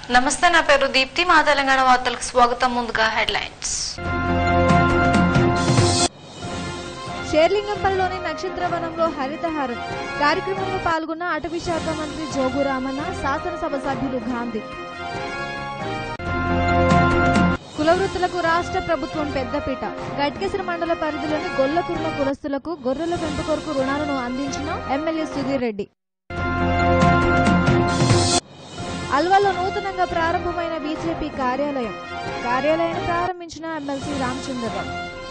నమస్తే, నా పేరు దీప్తి. మా తెలంగాణ వార్తలకు స్వాగతం. ముందుగా హెడ్లైన్స్. షేర్లింగంపల్లిలోని నక్షత్రవనంలో హరితహారం కార్యక్రమంలో పాల్గొన్న అటవీ శాఖ మంత్రి జోగు రామన్న, శాసనసభ సభ్యులు గాంధీ. కులవృత్తులకు రాష్ట్ర ప్రభుత్వం పెద్దపీట. గట్కేసర మండల పరిధిలోని గొల్లకుర్మ కులస్తులకు గొర్రెల పెంపకొరకు రుణాలను అందించిన ఎమ్మెల్యే సుధీర్ రెడ్డి. అల్వాలో నూతనంగా ప్రారంభమైన బీజేపీ కార్యాలయాన్ని ప్రారంభించిన ఎమ్మెల్సీ రామచంద్రరావు.